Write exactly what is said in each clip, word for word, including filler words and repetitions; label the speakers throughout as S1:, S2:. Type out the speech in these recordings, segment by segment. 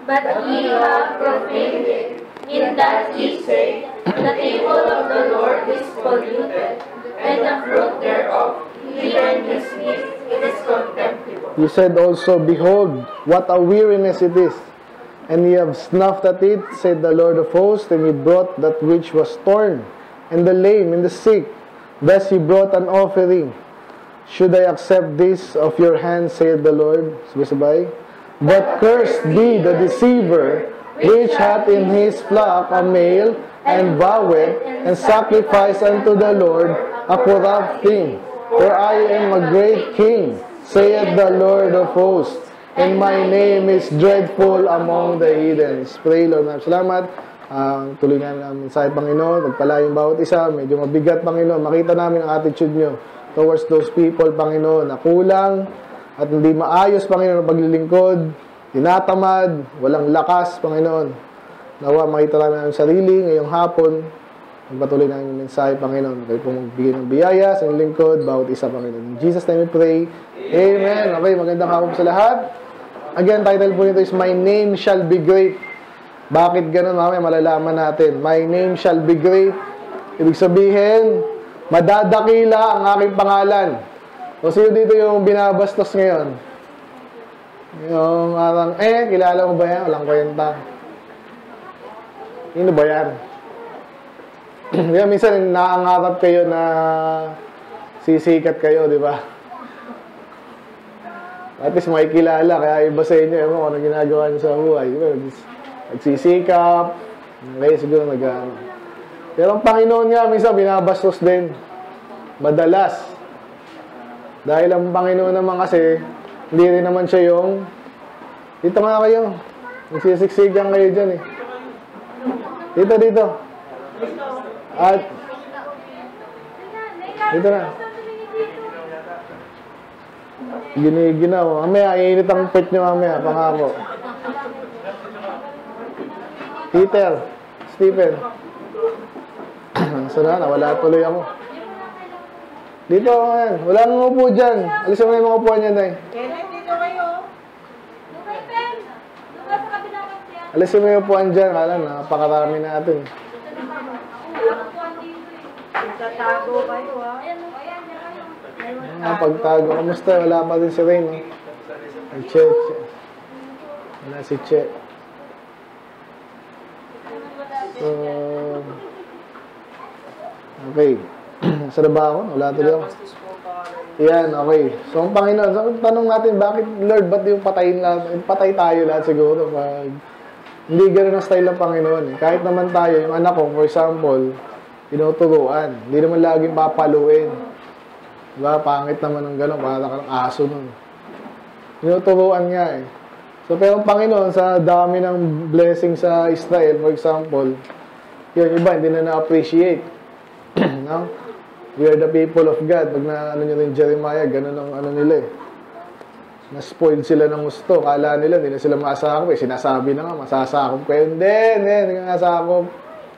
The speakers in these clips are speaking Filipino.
S1: but ye have profaned it, in that ye say, the table of the Lord is polluted, and the fruit thereof, even his meat, is contemptible.
S2: You said also, behold, what a weariness it is. And ye have snuffed at it, said the Lord of hosts, and ye brought that which was torn, and the lame, and the sick. Thus ye brought an offering. Should I accept this of your hand, saith the Lord? Sabay-sabay. But cursed be the deceiver, which hath in his flock a male, and voweth, and sacrifice unto the Lord a corrupt thing. For I am a great king, saith the Lord of hosts, and my name is dreadful among the heathens. Pray, Lord. Salamat. Uh, tuloy namin ang mensahe, Panginoon. Pagpala yung bawat isa. Medyo mabigat, Panginoon. Makita namin ang attitude nyo towards those people, Panginoon, na kulang at hindi maayos, Panginoon, ang paglilingkod, tinatamad, walang lakas, Panginoon. Nawa, makita namin ang sarili ngayong hapon. Magpatuloy namin yung mensahe, Panginoon. Kayo pong magbigay ng biyaya sa inyong lingkod, bawat isa, Panginoon. In Jesus' name we pray. Amen. Okay, magandang hapon sa lahat. Again, title po nito is, My Name Shall Be Great. Bakit ganun? Mamaya malalaman natin. My name shall be great. Ibig sabihin, madadakila ang aking pangalan. O sino dito yung binabastos ngayon? Yung arang, eh, kilala mo ba yan? Walang kwenta. Sino ba yan? Kaya minsan, naangarap kayo na sisikat kayo, di ba? At least may kilala, kaya iba sa inyo, ewan kung ano ginagawa niyo sa buhay. Nagsisikap, okay, siguro nag ano. Pero ang Panginoon nga, minsan binabastos din. Madalas. Dahil ang Panginoon naman kasi, hindi rin naman siya yung, dito nga kayo, nagsisiksikan kayo dyan eh. Dito, dito. At, dito na. Giniginaw. Mamaya, iinit ang pet nyo mamaya. Pangako. Peter. Stephen. Sana, nawala tuloy ako. Dito, ayan. Wala nang upo dyan. Alisin mo yung mga upuan yan, Day.
S1: Dito kayo.
S2: Alisin mo yung upuan dyan. Kala, napakarami natin.
S1: Tatago kayo, ha?
S2: Ah, pagtago. Kamusta? Wala pa din si Rain. Eh? Ay, Che. Che. Wala si Che. So, okay. Nasa na ba ako? Wala tuloy ako. Yan, okay. So, ang Panginoon, so, tanong natin, bakit, Lord, ba't yung patayin lahat? Patay tayo lahat siguro. Pag, hindi ganun ang style ng Panginoon. Eh. Kahit naman tayo, yung anak ko, for example, tinuturuan. Hindi naman laging papaluin. Diba? Pangit naman ng gano'n. Para kang aso nun. Tinuturuan nga eh. So, pero ang Panginoon, sa dami ng blessing sa Israel, for example, yun, iba, hindi na na-appreciate. No? We are the people of God. Pag na, ano nyo rin, Jeremiah, gano'n ang ano nila eh. Na-spoiled sila ng gusto. Kala nila, hindi na sila masakop eh. Sinasabi na nga, masasakop ko. Hindi, hindi, hindi nga masakop.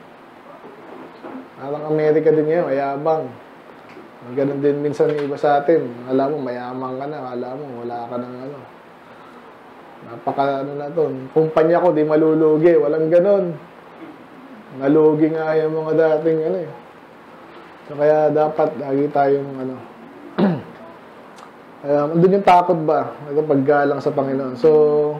S2: Parang Amerika din ngayon, mayabang. Ganun din minsan yung iba sa atin. Alam mo, mayamang ka na. Alam mo, wala ka ng ano. Napaka ano na to. Kumpanya ko, di malulugi. Walang ganun. Nalugi nga yung mga dating ano eh. So, kaya dapat lagi tayong ano. um, andun yung takot ba? Ito paggalang sa Panginoon. So,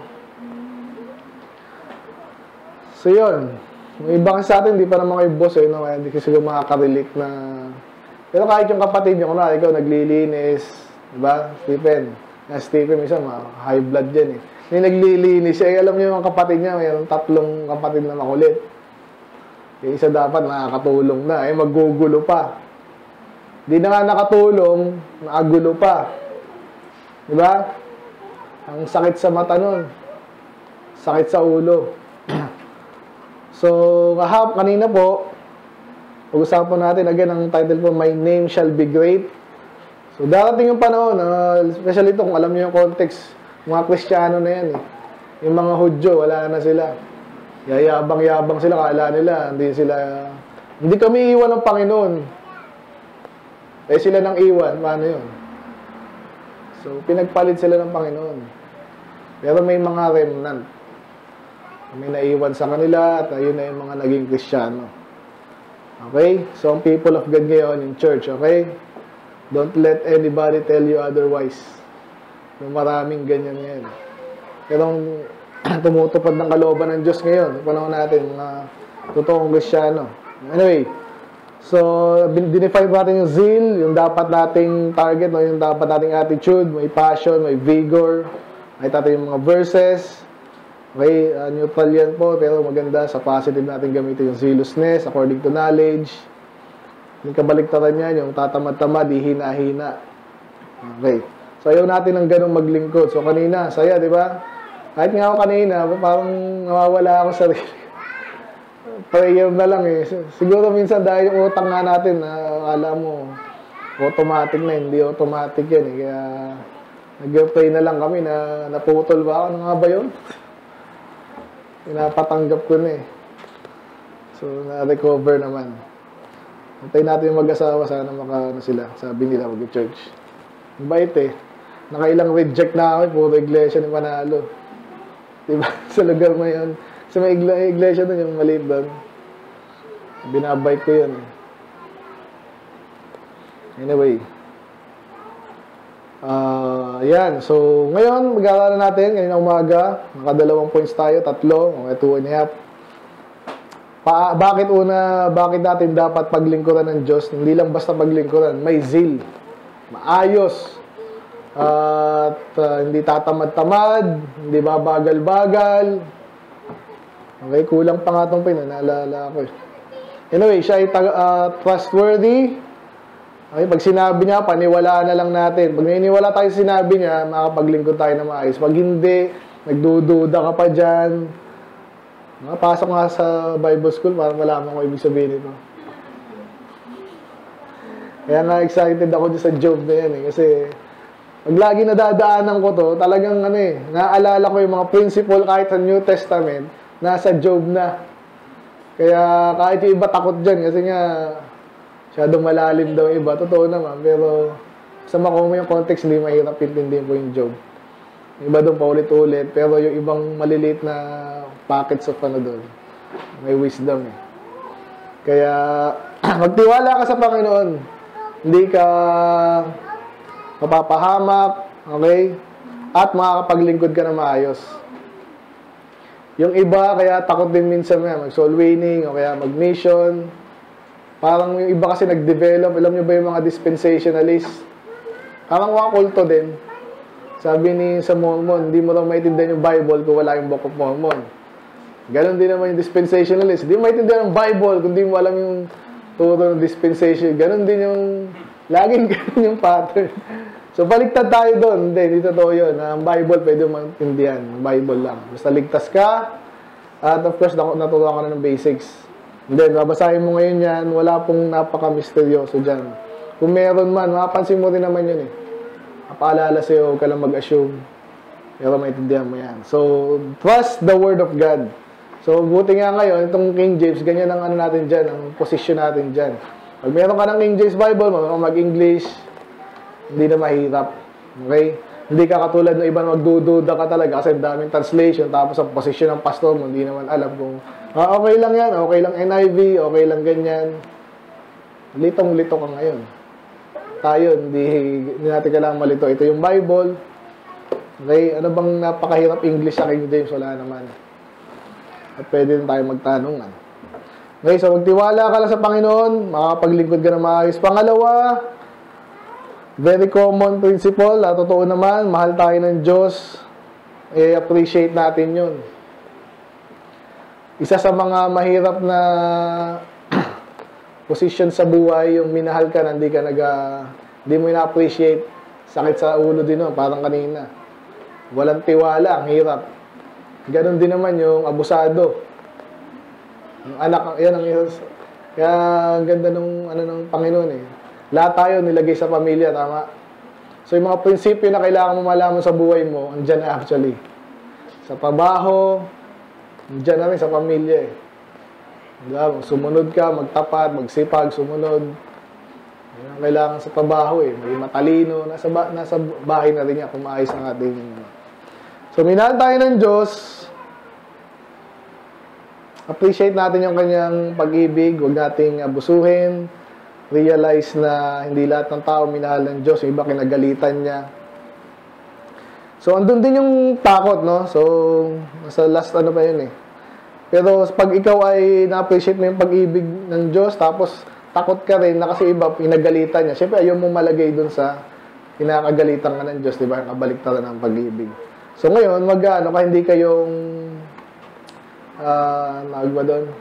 S2: so yun. Yung iba sa atin, di pa naman kayo boss eh. No? Kaya hindi kasi siguro makaka-relate na. Pero kahit yung kapatid nyo, kunwari, ikaw naglilinis, diba, Stephen? Na Stephen, minsan, high blood dyan eh. Hindi naglilinis siya, eh, alam nyo yung kapatid niya, mayroong tatlong kapatid na makulit. Yung isa dapat nakakatulong na, eh, maggugulo pa. Di na nga nakatulong, nakagulo pa. Diba? Ang sakit sa mata nun. Sakit sa ulo. So, kahap, kanina po, pag-usapan natin, again, ang title po, My Name Shall Be Great. So, darating yung panahon, uh, especially ito, kung alam niyo yung context, mga Kristiyano na yan eh. Yung mga Hudyo, wala na sila. Yayabang-yabang sila, kala nila, hindi sila, hindi kami iwan ng Panginoon. Eh, sila nang iwan, paano yun? So, pinagpalit sila ng Panginoon. Pero may mga remnant. Kami naiwan sa kanila at ayun na yung mga naging Kristiyano. Okay? So, ang people of God ngayon in church, okay? Don't let anybody tell you otherwise. Yung maraming ganyan ngayon. Pero tumutupad ng kalooban ng Diyos ngayon, panahon natin, mga totoong Kristiyano. Anyway, so, dinefine natin yung zeal, yung dapat nating target, no? Yung dapat nating attitude, may passion, may vigor, may natin yung mga verses. Okay, uh, neutral yan po, pero maganda sa positive natin gamitin yung zealousness, according to knowledge. Yung kabaliktaran yan, yung tatamad-tamad, hihina-hina. Okay, so ayaw natin ng ganun maglingkod. So kanina, saya, di ba? Kahit nga ako kanina, parang nawawala ako sa sarili. Prayer na lang eh. Siguro minsan dahil yung utang nga natin, uh, akala mo, automatic na, hindi automatic yan eh. Kaya nag-pray na lang kami na naputol ba ako, ano nga ba yun? Pinapatanggap ko na eh. So, na-recover naman. Antayin natin yung mag-asawa, sana maka, ano sila, sabi nila, mag-church. Mabait eh. Nakailang reject na kami, puro iglesia ni Manalo. Diba? Sa lugar na yun. Sa may iglesia doon, yung maliit doon. Binabike ko yun. Anyway. Uh, yan. So, ngayon, mag-aaralan natin, ngayon umaga, nakadalawang points tayo, tatlo, mga two and a half. Pa bakit una, bakit natin dapat paglingkuran ng Diyos? Hindi lang basta paglingkuran, may zeal. Maayos. Uh, at uh, hindi tatamad-tamad, hindi babagal-bagal. Okay, kulang pa nga itong pinanaalala ko. Anyway, siya ay uh, trustworthy. Okay, pag sinabi niya, paniwalaan na lang natin. Pag naniniwala tayo sinabi niya, makapaglingkod tayo na maayos. Pag hindi, nagdududa ka pa dyan. Nakapasok nga sa Bible school para malaman ko ibig sabihin ito. Kaya nga excited ako dyan sa Job na yan eh. Kasi pag lagi nadadaanan ko to, talagang ano eh, naaalala ko yung mga principle kahit sa New Testament, nasa Job na. Kaya kahit yung iba takot dyan kasi nga masyadong malalim daw iba. Totoo naman. Pero sa makuha mo yung context, hindi mahirap intindihin po yung Job. Yung iba doon paulit-ulit. Pero yung ibang maliliit na packets of ano doon, may wisdom eh. Kaya magtiwala ka sa Panginoon. Hindi ka mapapahamak. Okay? At makakapaglingkod ka na maayos. Yung iba, kaya takot din minsan mag-soul winning o kaya mag-mission. Parang yung iba kasi nag-develop, alam nyo ba yung mga dispensationalist? Parang mga kulto din. Sabi ni sa Mormon, hindi mo lang maintindihan yung Bible kung wala yung Book of Mormon. Ganon din naman yung dispensationalist. Hindi mo maintindihan yung Bible kung hindi mo alam yung turo ng dispensation. Ganon din yung, laging ganon yung pattern. So, baliktad tayo doon. Hindi, hindi totoo yun. Ang Bible, pwede mo maintindihan. Bible lang. Basta ligtas ka. At of course, natutuwa ka na ng basics. Then, babasahin mo ngayon yan, wala pong napaka-misteryoso dyan. Kung meron man, mapapansin mo rin naman yun eh. Napaalala sa'yo, huwag ka lang mag-assume. Pero maintindihan mo yan. So, trust the Word of God. So, buti nga ngayon, itong King James, ganyan ang ano natin dyan, ang position natin dyan. Pag meron ka ng King James Bible, mag-English, hindi na mahirap. Okay? Hindi ka katulad ng iba na magdududa ka talaga kasi daming translation, tapos ang position ng pastor mo, hindi naman alam kung ah, okay lang yan, okay lang N I V, okay lang ganyan. Litong-lito ka ngayon. Tayo, hindi, hindi natin kailangan malito. Ito yung Bible. Okay? Ano bang napakahirap English sa King James? Wala naman. At pwede din tayo magtanungan. Okay, so magtiwala ka lang sa Panginoon, makapaglingkod ka na maayos. Pangalawa, very common principle, at totoo naman, mahal tayo ng Diyos, i-appreciate natin yun. Isa sa mga mahirap na position sa buhay, yung minahal ka na hindi ka nag, uh, hindi mo ina-appreciate, sakit sa ulo din nun, parang kanina. Walang tiwala, ang hirap. Ganon din naman yung abusado. Yung anak, yan ang isa. Kaya ang ganda nung, ano, ng Panginoon eh. Lahat tayo nilagay sa pamilya, tama? So, yung mga prinsipyo na kailangan mo malaman sa buhay mo, andyan na actually. Sa trabaho, andyan na rin sa pamilya eh. Diba? Sumunod ka, magtapat, magsipag, sumunod. Yan ang kailangan sa trabaho eh. May matalino, nasa, ba nasa bahay na rin niya kung maayos ang ating. So, minahal tayo ng Diyos. appreciate natin yung kanyang pag-ibig, huwag nating abusuhin, realize na hindi lahat ng tao minahal ng Diyos, yung iba kinagalitan niya. So, andun din yung takot, no? So, nasa last ano pa yun eh. Pero pag ikaw ay na-appreciate mo yung pag-ibig ng Diyos, tapos takot ka rin na kasi iba pinagalitan niya. Siyempre, ayaw mo malagay dun sa pinakagalitan ka ng Diyos, di ba? Yung kabaliktaran ng pag-ibig. So, ngayon, mag-ano ka, hindi kayong ah, uh, tawag ba doon?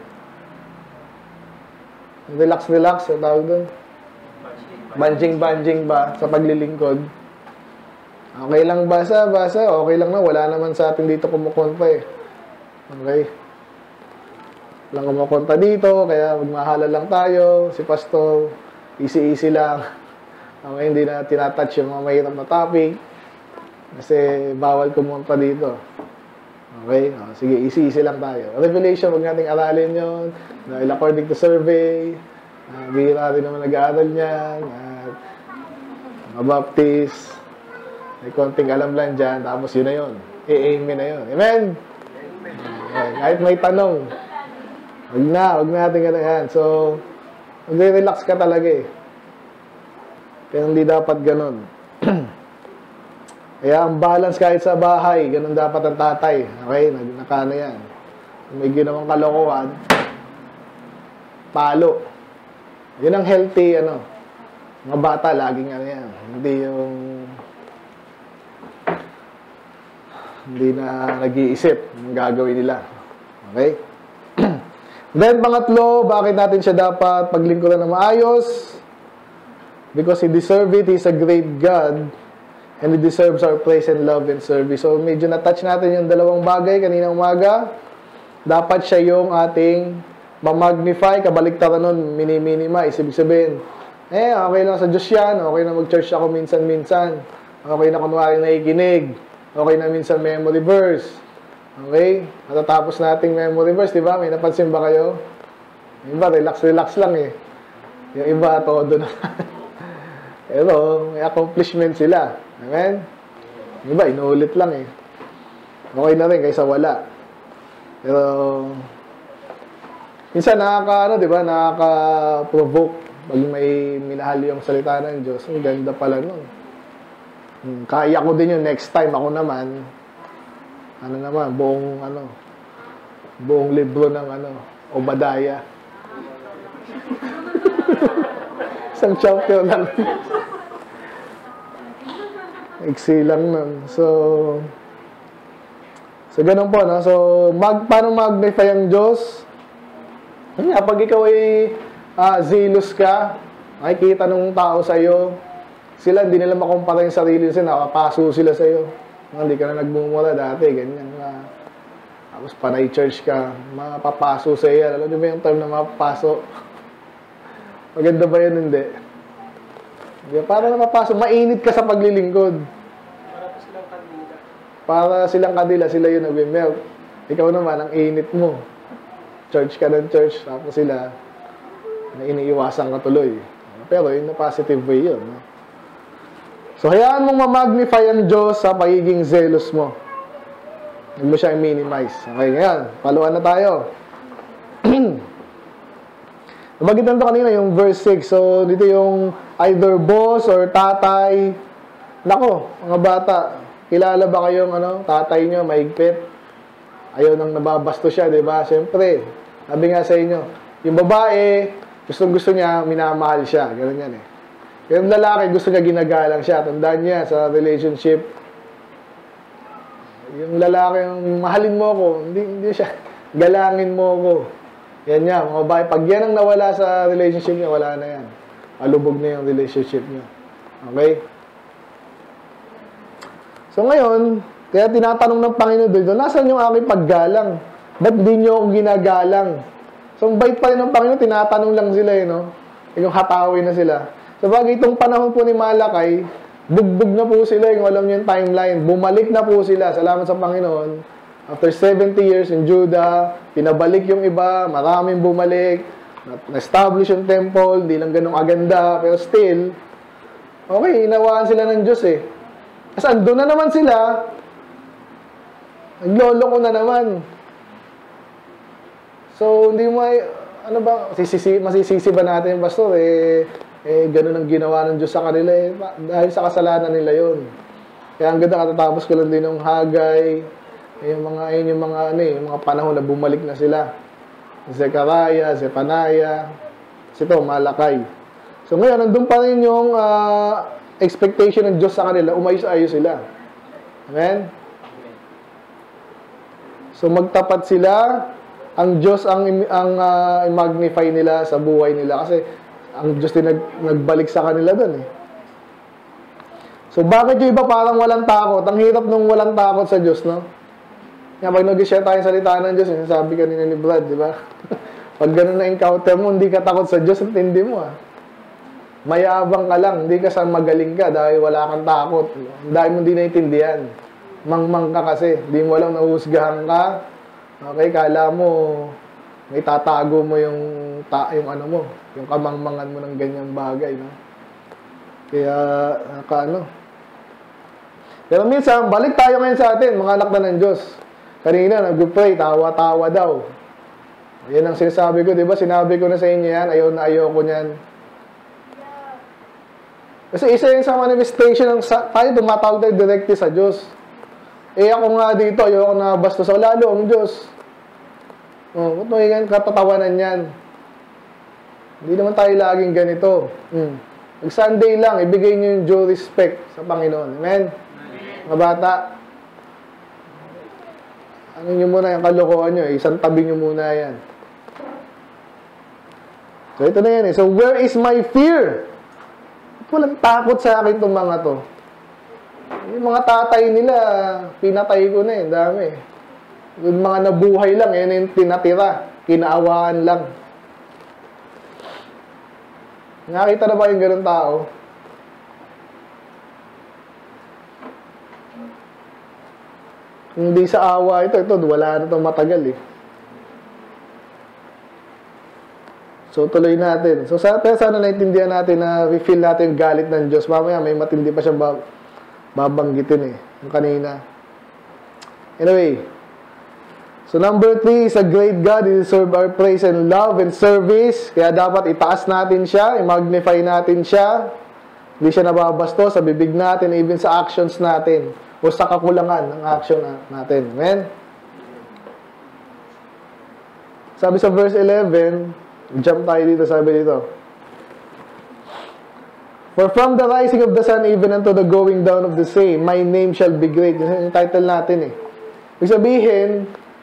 S2: Relax, relax, yung tawag doon? Banjing-banjing ba sa paglilingkod? Okay lang basa, basa, okay lang na, wala naman sa atin dito kumukonta eh. Okay? Walang kumukonta dito, kaya magmahala lang tayo, si pastor, easy-easy lang. Okay, hindi na tinatouch yung mga mahirap na topic, kasi bawal kumunta dito. Okay? O, sige, easy-easy lang tayo. Revelation, huwag nating aralin yun. Dahil according to survey, uh, bihira rin naman nag-aaral niyan. At mga baptist, may konting alam lang dyan. Tapos yun na yun. I-amen na yun. Amen? Okay, kahit may tanong, huwag na, huwag natin ganun yan. So, mag-relax ka talaga eh. Kaya hindi dapat ganun. Kaya ang balance kahit sa bahay, ganun dapat ang tatay. Okay? Nakano yan. Kung may ginawang kalokohan, palo. Yun ang healthy, ano. Mga bata, laging ano yan. Hindi yung hindi na nag-iisip ng gagawin nila. Okay? Then, pangatlo, bakit natin siya dapat paglingkuran na maayos? Because He deserves it. He's a great God. And He deserves our praise and love and service. So, medyo na-touch natin yung dalawang bagay kaninang umaga. Dapat siya yung ating ma-magnify, kabaliktaran nun, mini-minimize. Ibig sabihin, eh, okay lang sa Diyos yan. Okay na mag-church ako minsan-minsan. Okay na kunwari nakikinig. Okay na minsan memory verse. Okay? Matatapos nating memory verse, di ba? May napansin ba kayo? Yung iba, relax-relax lang eh. Yung iba, todo na. Pero, may accomplishment sila. Amen? Yung iba, inuulit lang eh. Okay na rin kaysa wala. Pero, minsan nakaka, ano, di ba? Nakaka-provoke pag may minahal yung salita ng Diyos. Ang ganda pala nun. Hmm, kaya ko din yun next time. Ako naman, ano naman, buong, ano, buong libro ng, ano, Obadiah. Isang chapter lang. Iksi lang nun. So, so ganun po, no? So, mag, paano magnify ang Diyos? Kaya, pag ikaw ay uh, zealous ka, makikita ng tao sa'yo, sila, hindi nila makumpara yung sarili nila, nakapaso sila sa'yo. Hindi ka na nagmumura dati, ganyan na. Tapos, panay church ka, mapapaso sa'yo. Alam niyo ba yung term na mapapaso? Maganda ba yun? Hindi. Para napapasok, mainit ka sa paglilingkod.
S3: Para silang kandila.
S2: Para silang kandila, sila yun nag-melt. Ikaw naman, ang init mo. Church ka ng church, tapos sila, na iniiwasan ka tuloy. Pero yun na positive way yun. So, hayaan mong ma-magnify ang Diyos sa pagiging zealous mo. Huwag mo siya i-minimize. Okay, ngayon, paluan na tayo. Nabagitan to kanina yung verse six. So, dito yung either boss or tatay. Nako, mga bata, kilala ba kayong ano, tatay nyo, mahigpit? Ayaw nang nababasto siya, di ba? Siyempre, sabi nga sa inyo, yung babae, gustong gusto niya, minamahal siya. Ganun yan eh. Yung lalaki, gusto niya, ginagalang siya. Tandaan niya sa relationship. Yung lalaki, yung mahalin mo ako, hindi, hindi siya, galangin mo ako. Yan niya, mga babae. Pag yan ang nawala sa relationship niya, wala na yan. Malubog na yung relationship niya. Okay? So ngayon, kaya tinatanong ng Panginoon dito, nasaan yung aking paggalang? Ba't di nyo ako ginagalang? So, ang bait pa rin ng Panginoon, tinatanong lang sila, eh, no? Yung hatawin na sila. So, bagay itong panahon po ni Malachi, bugbog na po sila, yung alam niyo yung timeline. Bumalik na po sila, salamat sa Panginoon. After seventy years in Judah, pinabalik yung iba, maraming bumalik, na-establish yung temple, hindi lang ganun aganda, pero still, okay, inawaan sila ng Diyos eh. Kasi andun na naman sila, nagloloko na naman. So, hindi mo ay, ano ba, sisisi, masisisi ba natin yung pastor? Eh, eh, ganun ang ginawa ng Diyos sa kanila. Eh, dahil sa kasalanan nila yun. Kaya ang ganda, katatapos ko lang din ng Hagay, yung mga, ayun yung mga, ano eh, yung mga panahon na bumalik na sila. Zechariah, Zephaniah, ito, Malachi. So, ngayon, nandun pa rin yung uh, expectation ng Diyos sa kanila, umayos-ayos sila. Amen? So, magtapat sila, ang Diyos ang, ang uh, magnify nila sa buhay nila kasi ang Diyos din nag, nagbalik sa kanila doon eh. So, bakit yung iba parang walang takot? Ang hirap nung walang takot sa Diyos, no? Nga, pag nag-share tayo salita ng Diyos, yung sabi kanina ni Brad, di ba? Pag ganun na-encounter mo, hindi ka takot sa Diyos, hindi mo ah. Mayabang ka lang, hindi ka sa magaling ka dahil wala kang takot. Dahil mo hindi naiintindihan. Mangmang ka kasi, hindi mo alam, nahuhusgahan ka. Okay, kala mo, may tatago mo yung, ta yung ano mo, yung kamangmangan mo ng ganyang bagay, no? Kaya, naka ano. Pero minsan, balik tayo ngayon sa atin, mga anak na ng Diyos. Kanina, nag-pray, tawa-tawa daw. Yan ang sinasabi ko, di ba? Sinabi ko na sa inyo yan, ayaw na ayaw ko niyan. Kasi isa yung sa manifestation ng sa, tayo, tumatawag tayo directly sa Diyos. Eh ako nga dito, ayaw ko na basta sa lalo ang Diyos. Oh, ba't mo yung katatawanan yan? Hindi naman tayo laging ganito. Hmm. Mag-Sunday lang, ibigay nyo yung due respect sa Panginoon. Amen? Mga bata, ano nyo muna yung kalokohan nyo, isang tabi nyo muna yan. So, ito na yan eh. So, where is my fear? Walang takot sa akin itong mga to. Yung mga tatay nila, pinatay ko na eh, dami. Yung mga nabuhay lang, yan yung tinatira. Kinaawaan lang. Nakita na ba yung ganun tao? Hindi sa awa ito, ito, wala na itong matagal eh. So, tuloy natin. So, sana, sana naintindihan natin na feel natin yung galit ng Diyos. Mamaya, may matindi pa siyang bab babanggitin eh. Yung kanina. Anyway. So, number three is a great God. He deserves our praise and love and service. Kaya dapat itaas natin siya, i-magnify natin siya. Hindi siya nababasto sa bibig natin, even sa actions natin. O sa kakulangan ng action natin. Amen? Sabi sa verse eleven, jump tayo dito, sabi dito. For from the rising of the sun even unto the going down of the same, my name shall be great. Yung title natin eh. Ibig sabihin,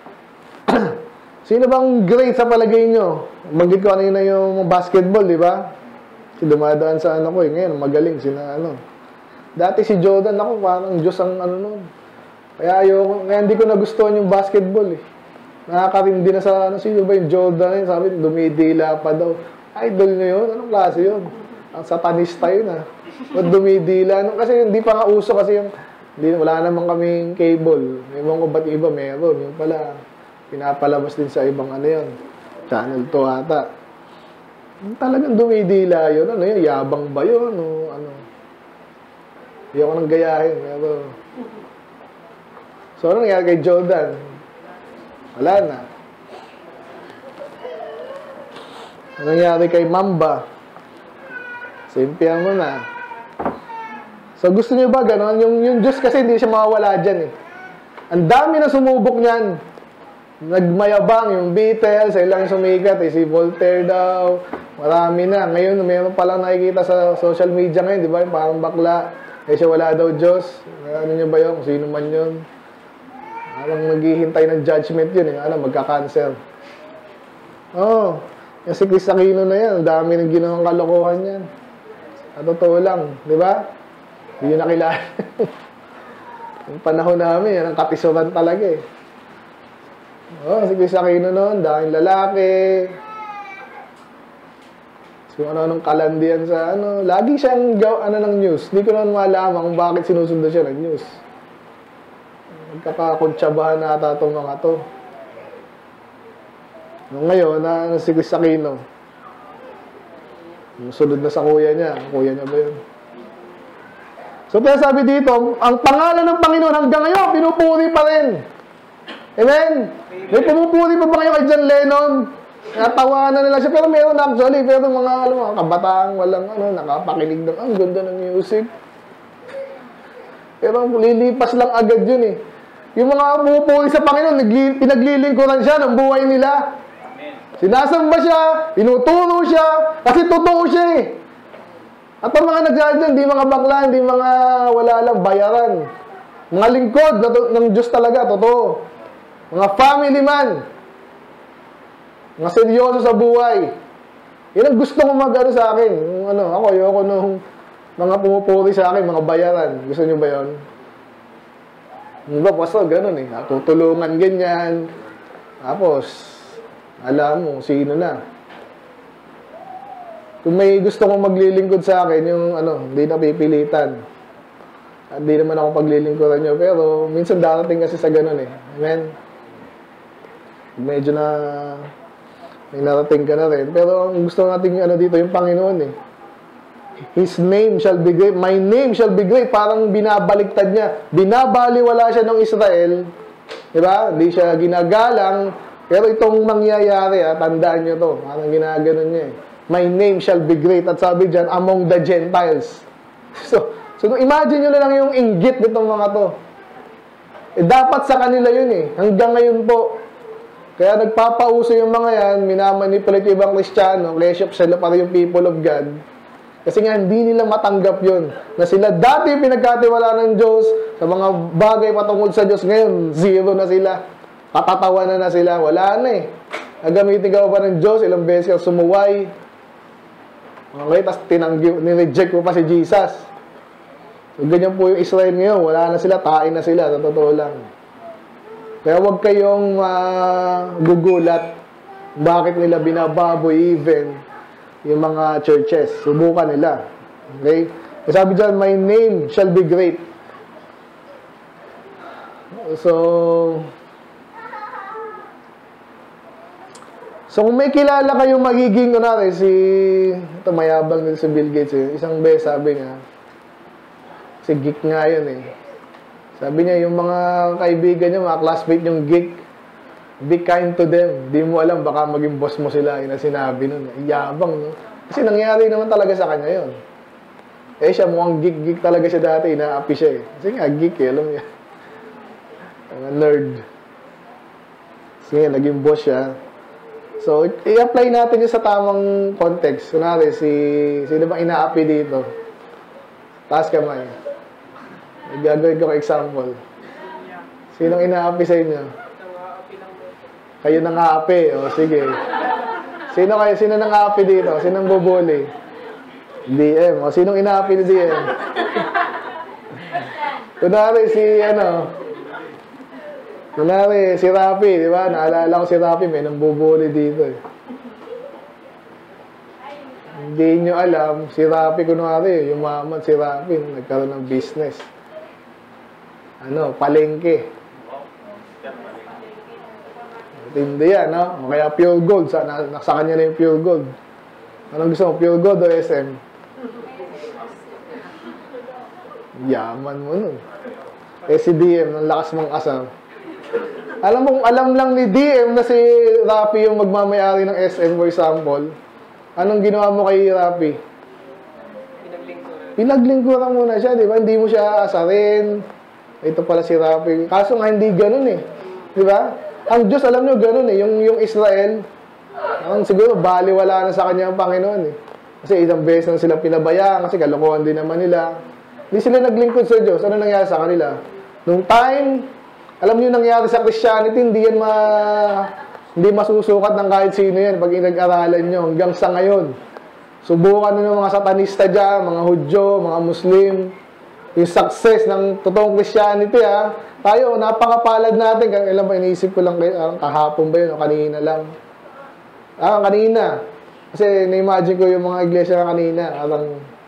S2: sino bang great sa palagay nyo? Magigit ko kanina yung basketball, di ba? Si dumadaan sa ano ko eh. Ngayon, magaling. Sina ano. Dati si Jordan, ako parang Diyos ang ano nun. Kaya ayoko, kaya hindi ko nagustuhan yung basketball eh. Nakakarindi na sa, ano, sino ba yung Jordan? Eh? Sabi, dumidila pa daw. Idol nyo yun? Anong klase yun? Ang satanista yun ah. Ba't dumidila? Ano, kasi hindi pa nga uso kasi yung, hindi, wala naman kaming cable. Ewan ko ba't iba meron. Yung pala, pinapalabas din sa ibang ano yun. Channel to ata. Talagang dumidila yun. Ano yun? Yabang ba yun? O, ano? Hindi ako nang gayahin. Pero, so, ano nangyari kay Jordan? Wala na. Ano nangyari kay Mamba? Simpihan mo na. So, gusto niyo ba gano'n? Yung, yung Diyos kasi hindi siya mawawala dyan eh. Ang dami na sumubok niyan. Nagmayabang, yung Beatles, sa ilang sumikat eh. Si Voltaire daw. Marami na. Ngayon, mayroon palang nakikita sa social media ngayon, di ba? Yung parang bakla. Eh siya wala daw Diyos. Ano niyo ba yun? Kung sino man yun. Alam, naghihintay ng judgment yun eh. Alam, magka-cancel. Oo. Oh, yung si Chris Aquino na yan, ang dami ng ginawang kalokohan yan. Sa totoo lang, di ba? Hindi nyo nakilala. Yung panahon namin, yan ang katisuran talaga eh. Oo, oh, si Chris Aquino noon, daming lalaki. So, ano-anong kalandian sa ano. Lagi siyang ano, ng news. Hindi ko naman malaman kung bakit sinusunod siya ng news. Nagkakakuntsabahan na ata itong mga to. Ngayon, na, na si Chris Aquino. Sunod na sa kuya niya. Kuya niya ba yun? So, kaya sabi dito, ang pangalan ng Panginoon hanggang ngayon, pinupuri pa rin. Amen? May pumupuri pa ba kayo kay John Lennon? Natawanan nila siya. Pero meron actually, pero mga, alam mo, kabataan, walang, ano, nakapakinig ng, ang ganda ng music. Pero lilipas lang agad yun eh. Yung mga pumupuri sa Panginoon, pinaglilingkuran siya ng buhay nila. Sinasamba siya, tinuturo siya, kasi totoo siya eh. At ang mga nagsasadyan, hindi mga bakla, hindi mga wala lang bayaran. Mga lingkod na ng Diyos talaga, totoo. Mga family man. Mga seryoso sa buhay. Yan ang gusto ko mag-ano sa akin. Yung, ano, ako, ayoko nung mga pumupuri sa akin, mga bayaran. Gusto niyo ba yun? Yung ba, pastor, ganun eh. Tutulungan ganyan. Tapos, alam mo, sino na. Kung may gusto kong maglilingkod sa akin, yung ano, hindi na pipilitan. Hindi naman ako paglilingkuran nyo. Pero, minsan darating kasi sa ganun eh. Amen? Medyo na may narating ka na rin. Pero, ang gusto natin ano dito, yung Panginoon eh. His name shall be great. My name shall be great. Parang binabaliktad niya. Binabaliwala siya ng Israel. Diba? Hindi siya ginagalang. Pero itong mangyayari, ha, tandaan nyo to. Parang ginaganon niya eh. My name shall be great. At sabi dyan, among the Gentiles. So, so imagine nyo na lang yung inggit nitong mga to. Eh, dapat sa kanila yun eh. Hanggang ngayon po. Kaya nagpapauso yung mga yan, minamanipulate yung ibang Kristiyano, kleshop sila para yung people of God. Kasi nga, hindi nila matanggap yun. Na sila dati pinagkatiwala ng Diyos sa mga bagay patungkol sa Diyos. Ngayon, zero na sila. Patatawa na na sila. Wala na eh. Nagamitin ka pa ng Diyos, ilang beses ka sumuway. Okay, tapos tinanggi, nireject mo pa si Jesus. So, ganyan po yung Israel ngayon. Wala na sila, tain na sila. Sa totoo lang. Kaya huwag kayong uh, gugulat. Bakit nila binababoy even yung mga churches. Subukan nila. Okay? Kasi sabi dyan, my name shall be great. So, so kung may kilala kayong magiging, kunwari, si, ito mayabang nila si Bill Gates, eh. Isang beses sabi niya, si geek nga yun eh. Sabi niya, yung mga kaibigan niya, mga classmate yung geek, be kind to them. Di mo alam, baka maging boss mo sila. Yun ang sinabi nun. Iyabang, no? Kasi nangyari naman talaga sa kanya yun. Eh, siya mukhang geek-geek talaga siya dati. Inaapi siya eh. Kasi nga, geek eh. Alam niya. Mga nerd. Sige, naging boss siya. So, i-apply natin yun sa tamang context. Kunwari, si, sino bang inaapi dito? Taas kamay. Gagawin ko example. Sinong inaapi sa inyo? Kayo nang aapi. O, sige. Sino kayo? Sino nang aapi dito? Sino nang bubuli? D M. O, sinong inaapi ni D M? Kunwari si, ano, kunwari si Rapi, di ba? Naalala ko si Rapi, may nang bubuli dito eh. Hindi nyo alam, si Rapi, kunwari, yumaman si Rapi, nagkaroon ng business. Ano, palengke. Hindi yan, no? O kaya pure gold. Sa, na, sa kanya na yung pure gold. Anong gusto mo? Pure gold o S M? Yaman mo nun. Eh si D M, ang lakas mong asam. Alam mo, alam lang ni D M na si Rapi yung magmamayari ng S M, for example. Anong ginawa mo kay Rapi?
S3: Pinaglingkuran.
S2: Pinaglingkuran mo na siya, di ba? Hindi mo siya asarin. Ito pala si Rapi. Kaso nga hindi ganun eh. Di ba? Ang Diyos, alam nyo, ganun eh. Yung, yung Israel, ang siguro, baliwala na sa kanya ang Panginoon eh. Kasi isang beses na sila pinabayaan, kasi kalokohan din naman nila. Hindi sila naglingkod sa Diyos. Ano nangyari sa kanila? Nung time, alam nyo nangyari sa Christianity, hindi yan ma... hindi masusukat ng kahit sino yan pag inag-aralan nyo hanggang sa ngayon. Subukan nyo ng mga satanista dyan, mga Hudyo, mga Muslim, yung success ng totoong Christianity ha. Tayo, napakapalad natin. Kailan ba, iniisip ko lang, kahapon ba yun o kanina lang? Ah, kanina. Kasi na-imagine ko yung mga iglesia na kanina. Parang,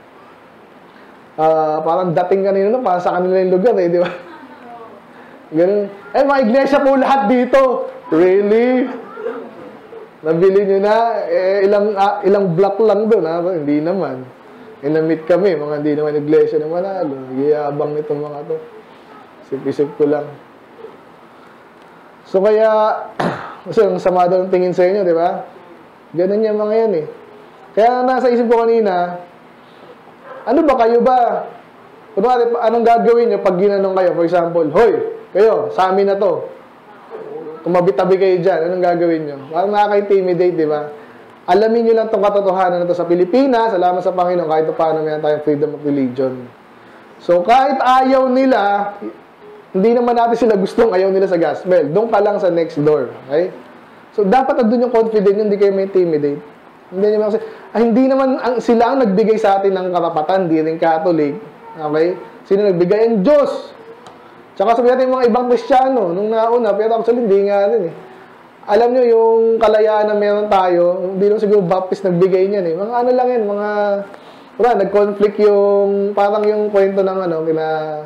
S2: uh, parang dating kanina na, parang sa kanila yung lugar eh, di ba? Ganun. Eh, mga iglesia po lahat dito. Really? Nabili nyo na? Eh, ilang, uh, ilang block lang doon ha? Hindi naman. Eh, na-meet kami, mga hindi naman iglesia na manalo. Giyabang nitong mga to. Isip-isip ko lang. So kaya, kasi ang sama daw ng tingin sa inyo, di ba? Ganun yung mga yan eh. Kaya nasa isip ko kanina, ano ba kayo ba? Kunwari, anong gagawin nyo pag ginanong kayo? For example, hoy, kayo, sa amin na to. Tumabi-tabi kayo dyan, anong gagawin nyo? Parang nakaka-intimidate, di ba? Alamin nyo lang itong katotohanan na to sa Pilipinas, salamat sa Panginoon, kahit paano meron tayong freedom of religion. So, kahit ayaw nila, hindi naman natin sila gustong ayaw nila sa gospel. Doon ka lang sa next door. Okay? So, dapat andun yung confident nyo, hindi kayo may intimidate. Hindi naman kasi, ah, hindi naman ang, sila ang nagbigay sa atin ng karapatan, hindi rin Catholic. Okay? Sino nagbigay? Ang Diyos. Tsaka sabi natin mga ibang Kristiyano nung nauna, pero actually hindi nga rin eh. Alam nyo, yung kalayaan na meron tayo, hindi naman siguro Baptist nagbigay niyan eh. Mga ano lang yan, mga, wala, nag-conflict yung, parang yung kwento ng ano, kina,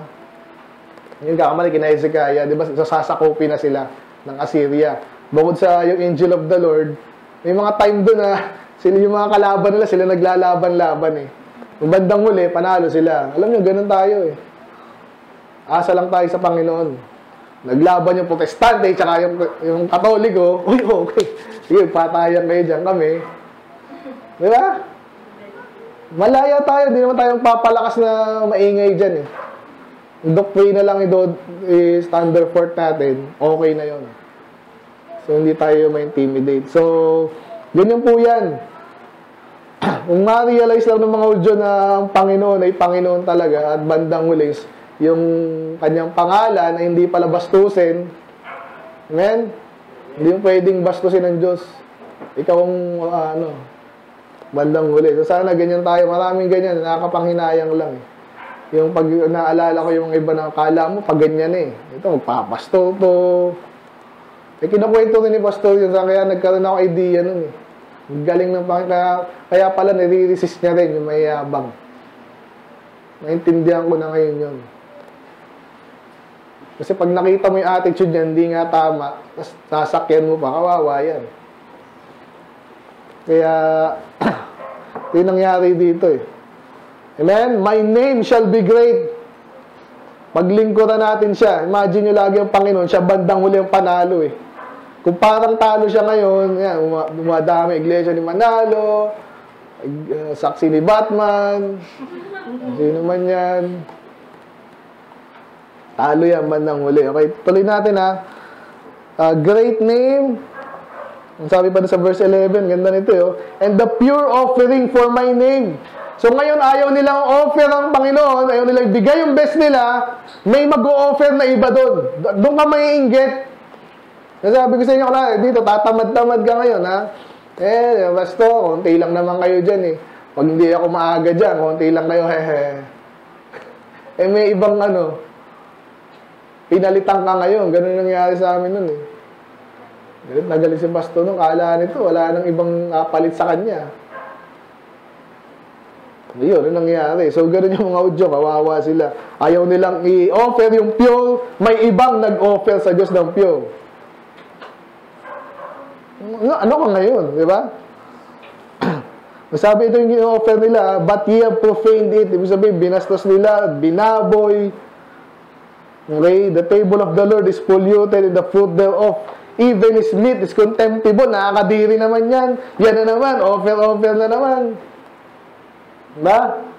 S2: yung kakamali, kina Hezekiah, di ba, sasakopin na sila ng Assyria. Bukod sa yung angel of the Lord, may mga time doon na, sila yung mga kalaban nila, sila naglalaban-laban eh. Yung bandang huli, panalo sila. Alam nyo, ganun tayo eh. Asa lang tayo sa Panginoon. Naglaban yung protestante, tsaka yung, yung katoliko. Uy, okay. Sige, patayan kayo dyan kami. Di ba? Malaya tayo, hindi naman tayong papalakas na maingay dyan eh. Yung doctrine na lang i-standard forth natin, okay na yon. So, hindi tayo ma-intimidate. So, ganyan po yan. Kung ma-realize lang ng mga udyo na ang Panginoon ay Panginoon talaga at bandang huli yung kanyang pangalan ay hindi pala bastusin, amen? Hindi yung pwedeng bastusin ng Diyos. Ikaw ang, uh, ano, bandang huli. So, sana ganyan tayo. Maraming ganyan. Nakakapanghinayang lang eh. Yung pag naalala ko yung iba na akala mo, pag ganyan eh. Ito, magpapastor to. Eh, kinukwento rin ni pastor yun. Kaya nagkaroon ako idea nun eh. Galing ng Panginoon. Kaya, kaya pala nire-resist niya rin yung mayabang. Naintindihan ko na ngayon yun. Kasi pag nakita mo yung attitude niya, hindi nga tama, tapos sasakyan mo pa, kawawa yan. Kaya, ito yung nangyari dito eh. Amen? My name shall be great. Paglingkuran natin siya. Imagine nyo lagi ang Panginoon, siya bandang huli ang panalo eh. Kung parang talo siya ngayon, yan, umadami iglesia ni Manalo, uh, saksi ni Batman, sino man yan. Talo yan, bandang huli. Okay, tuloy natin ha. Uh, great name. Ang sabi pa sa verse eleven, ganda nito yun. And the pure offering for my name. So ngayon, ayaw nilang offer ang Panginoon, ayaw nilang bigay yung best nila, may mag-o-offer na iba doon. Doon ka may inggit. Kasi sabi ko sa inyo, dito, tatamad-tamad ka ngayon, ha? Eh, basta, konti lang naman kayo dyan, eh. Pag hindi ako maaga dyan, konti lang kayo, hehe. Eh, may ibang, ano, pinalitan ka ngayon. Ganun nangyari sa amin nun, eh. Galit na galit si Pastor nung kala nito, wala nang ibang kapalit sa kanya. Yun, yun nangyari. So, ganun yung mga udyo, kawawa sila. Ayaw nilang i-offer yung pure, may ibang nag-offer sa Diyos ng pure. Ano, ano ka ngayon, di ba? Sabi ito yung gino-offer nila, but ye have profaned it. Ibig sabihin, binastos nila, binaboy. Okay? The table of the Lord is polluted and the fruit thereof, even his meat is contemptible. Nakakadiri naman yan. Yan na naman, offer-offer na naman. Diba?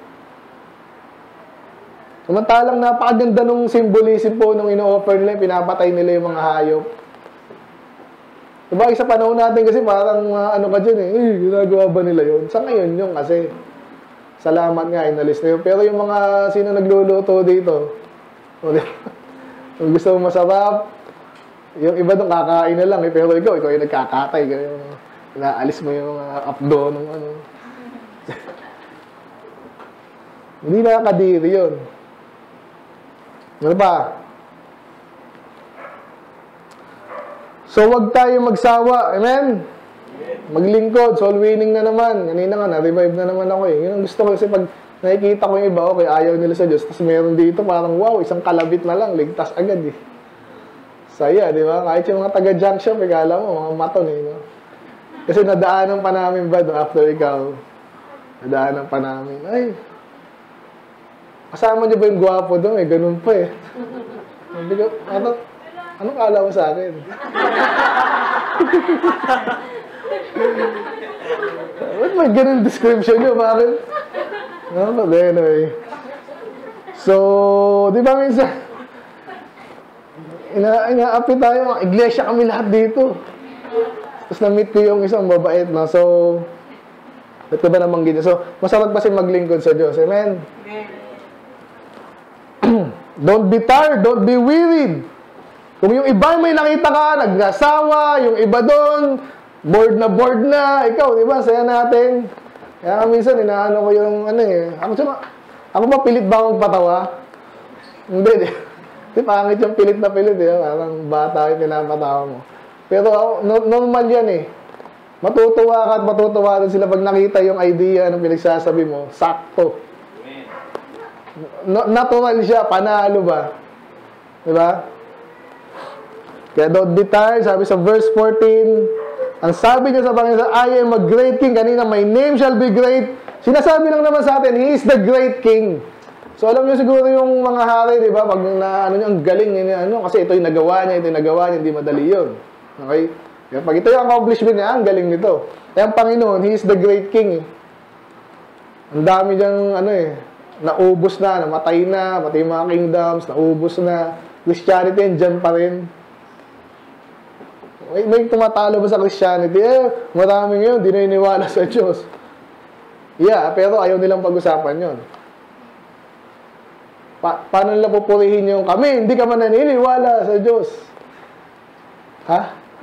S2: Samantalang napakaganda nung symbolism po nung ino-offer nila, pinapatay nila yung mga hayop. Diba, sa panahon natin kasi parang uh, ano ka dyan eh, eh, ginagawa ba nila yun? Sa ngayon yung kasi, salamat nga, inalis na yun. Pero yung mga sino nagluluto dito, kung gusto mo masarap, yung iba doon kakain na lang eh, pero ikaw, ikaw yung nagkakatay, yung, inaalis mo yung uh, updo ng ano. Hindi nakakadiri yun. Ano pa? So, wag tayo magsawa. Amen? Maglingkod. Soul winning na naman. Kanina nga, na-revive na naman ako eh. Yun ang gusto ko kasi pag nakikita ko yung iba, okay, ayaw nila sa Diyos. Tapos meron dito, parang wow, isang kalabit na lang, ligtas agad eh. Saya, di ba? Kahit yung mga taga-junk shop, eh, kala mo, mga maton eh. No? Kasi nadaanan pa namin ba doon after ikaw? Nadaanan pa namin. Ay, kasama niyo ba yung gwapo doon eh? Ganun pa eh. Sabi ko, ano? Anong kala mo sa akin? Ba't may ganun description nyo? Bakit? No, but anyway. So, di ba minsan, ina ina-api tayo, iglesia kami lahat dito. Tapos na-meet ko yung isang babait, no? So, ba't ko ba naman ganyan? So, masarap kasi maglingkod sa Diyos. Amen? Don't be tired, don't be wearied. Kung yung iba may nakita ka, nag-asawa, yung iba doon, bored na bored na, ikaw, di ba, saya natin. Kaya minsan, inaano ko yung, ano eh, ako, suma, ako ba pilit ba akong patawa? Hindi, di. Di, pangit yung pilit na pilit, eh. Parang bata yung pinapatawa mo. Pero, no, normal yan eh. Matutuwa ka at matutuwa din sila pag nakita yung idea ng pinagsasabi mo, sakto. No, natural siya, panalo ba? Di ba? Kaya don't be tired, sabi sa verse fourteen, ang sabi niya sa Panginoon, I am a great king. Kanina, my name shall be great. Sinasabi lang naman sa atin, He is the great king. So, alam niyo siguro yung mga hari, di ba? Pag na, ano niya, ang galing niya, ano, kasi ito yung nagawa niya, ito yung nagawa niya, hindi madali yun. Okay? Kaya pag ito yung accomplishment niya, ang galing nito. Kaya ang Panginoon, He is the great king. Ang dami niyang, ano eh, naubos na, namatay na, pati yung mga kingdoms, naubos na. Christianity, andyan pa rin. May, may tumatalo ba sa Christianity? Eh, marami ngayon, di naniniwala sa Diyos. Yeah, pero ayaw nilang pag-usapan yun. Pa paano nila pupurihin yung kami? Hindi ka man naniniwala sa Diyos. Ha?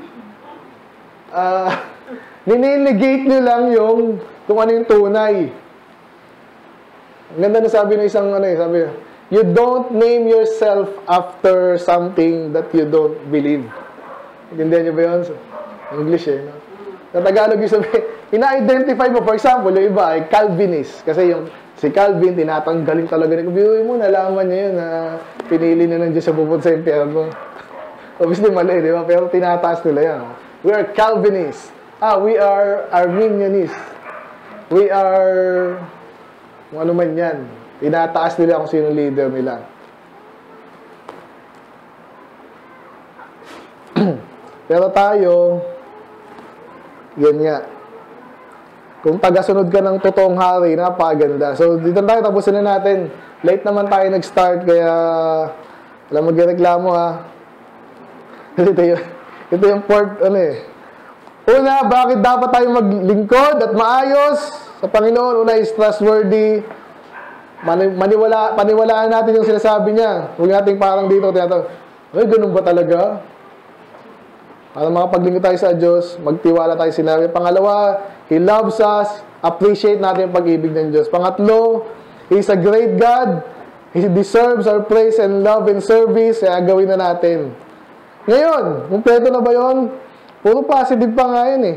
S2: Uh, Nininegate nyo lang yung kung ano yung tunay. Ang ganda na sabi ng isang ano eh, sabi, you don't name yourself after something that you don't believe. Intindihan niyo ba yun? English eh. No? Sa Tagalog yung sabi, ina-identify mo, for example, yung iba ay Calvinist. Kasi yung si Calvin, tinatanggalin talaga. Biruin mo, nalaman niya yun na pinili na ng Diyos sa pupunta sa impyerno. Obviously, mali, di ba? Pero tinataas nila yan. We are Calvinists. Ah, we are Arminianists. We are, kung ano man yan. Tinataas nila kung sino leader nila. Pero tayo, yan nga. Kung tagasunod ka ng totoong hari, napaganda. So, dito tayo, tapusin na natin. Late naman tayo nag-start, kaya alam mo, magreklamo ha. Kasi ito yung, ito yung fourth, ano eh. Una, bakit dapat tayo maglingkod at maayos sa Panginoon? Una is trustworthy. Mani, maniwala, paniwalaan natin yung sinasabi niya. Huwag natin parang dito, tinatanong, ay, ganun ba talaga? Para makapaglingkod tayo sa Diyos, magtiwala tayo sinabi. Pangalawa, He loves us. Appreciate natin yung pag-ibig ng Diyos. Pangatlo, He is a great God. He deserves our praise and love and service. Kaya gawin na natin. Ngayon, kumpleto na ba yun? Puro positive pa nga yun eh.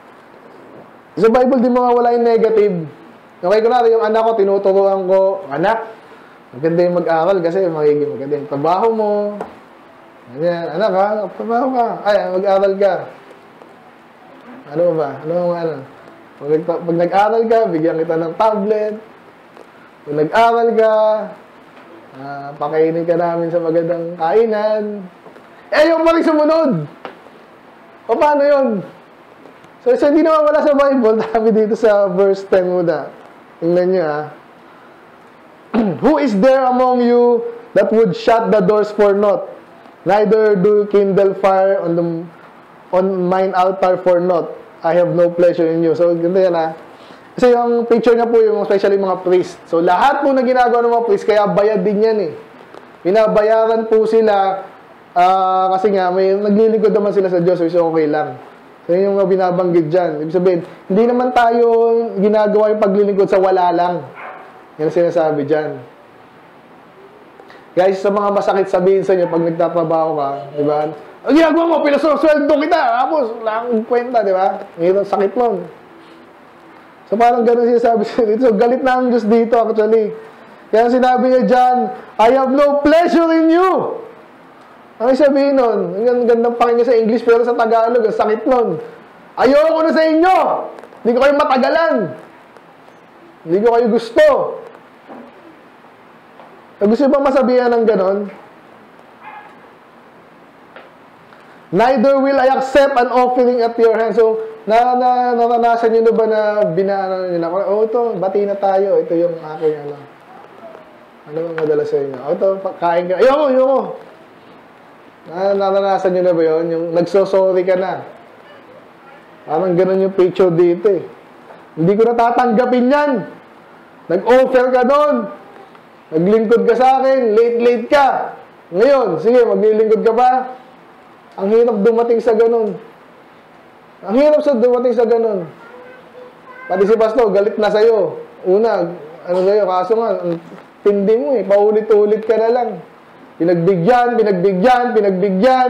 S2: Sa Bible, di mawawala yung negative. Okay, kunwari, yung anak ko, tinuturuan ko, anak, maganda yung mag-aral kasi magiging maganda yung trabaho mo. Ganyan, anak ha, trabaho ka. Ay, mag-aral ka. Ano ba? Ano ba? Ano? Pag, pag nag-aral ka, bigyan kita ng tablet. Pag nag-aral ka, uh, pakainin ka namin sa magandang kainan. Eh, yung pa rin sumunod. O, paano yun? So, so hindi naman wala sa Bible. Sabi dito sa verse ten muna. Tingnan nyo ha. Who is there among you that would shut the doors for naught? Neither do kindle fire on the on mine altar for naught. I have no pleasure in you. So, ganda yan ha. Kasi yung picture niya po yung especially mga priest. So, lahat po na ginagawa ng mga priest, kaya bayad din yan eh. Binabayaran po sila uh, kasi nga, may naglilingkod naman sila sa Diyos, so okay lang. So, yun yung binabanggit dyan. Ibig sabihin, hindi naman tayo ginagawa yung paglilingkod sa wala lang. Yan ang sinasabi dyan. Guys, sa mga masakit sabihin sa inyo pag nagtatrabaho ka, di ba? Ang ginagawa mo, pinasweldo kita, tapos wala akong kwenta, di ba? Ngayon, sakit nun. So, parang gano'n sinasabi sa dito. So, galit na ang Diyos dito, actually. Kaya sinabi niya dyan, I have no pleasure in you. Ano sabihin nun? Ang gandang pakinggan sa English, pero sa Tagalog, ang sakit nun. Ayoko na sa inyo! Hindi ko kayo matagalan. Hindi ko kayo gusto. Gusto ba masabihan ng ganon? Neither will I accept an offering at your hand. So, na, na, naranasan nyo na ba na binaanan nyo na? Oh, ito, bati na tayo. Ito yung aking, ano. Ano ang madala sa inyo? Oh, ito, kain ka. Ayoko, ayoko. Na, naranasan nyo na ba yun? Yung nagsosorry ka na. Parang ganun yung picture dito eh. Hindi ko natatanggapin yan. Nag-offer ka doon. Naglingkod ka sa akin. Late-late ka. Ngayon, sige, maglilingkod ka pa. Ang hirap dumating sa ganun. Ang hirap sa dumating sa ganun. Pati si Pastor, galit na sa'yo. Una, ano sa'yo, kaso nga, tindi mo eh. Paulit-ulit ka na lang. Pinagbigyan, pinagbigyan, pinagbigyan.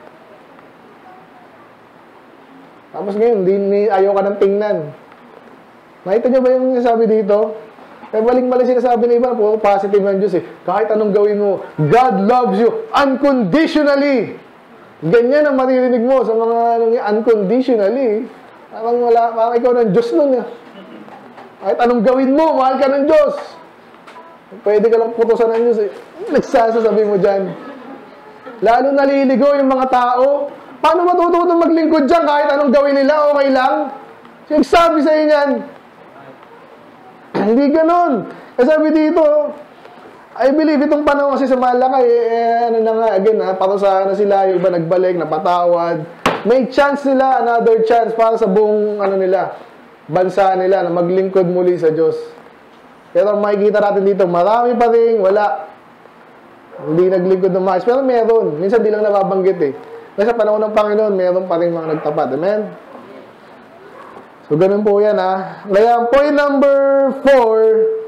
S2: Tapos ngayon, hindi, ayaw ka ng tingnan. Nakita niyo ba yung sabi dito? Kaya baling-balik sinasabi ng iba, puro positive ng Diyos eh. Kahit anong gawin mo, God loves you unconditionally. Ganyan ang maririnig mo sa mga anong, unconditionally. Parang wala, parang ikaw ng Diyos nun eh. Kahit anong gawin mo, mahal ka ng Diyos. Pwede ka lang putusan ng Diyos eh. Nagsasasabi mo dyan. Lalo naliligo yung mga tao. Paano matututong maglingkod dyan kahit anong gawin nila, okay lang? Yung sabi sa inyan, hindi ganun. Kasi sabi dito, I believe itong panahon kasi sa Malachi, eh, ano na nga, again, ha, para sa ano sila, yung iba nagbalik, napatawad. May chance nila, another chance para sa buong, ano nila, bansa nila, na maglingkod muli sa Diyos. Pero makikita natin dito, marami pa rin, wala. Hindi naglingkod ng maayos. Pero meron. Minsan di lang nababanggit eh. Kasi sa panahon ng Panginoon, meron pa rin mga nagtapat. Amen? So, ganun po yan, ha. Kaya, point number four,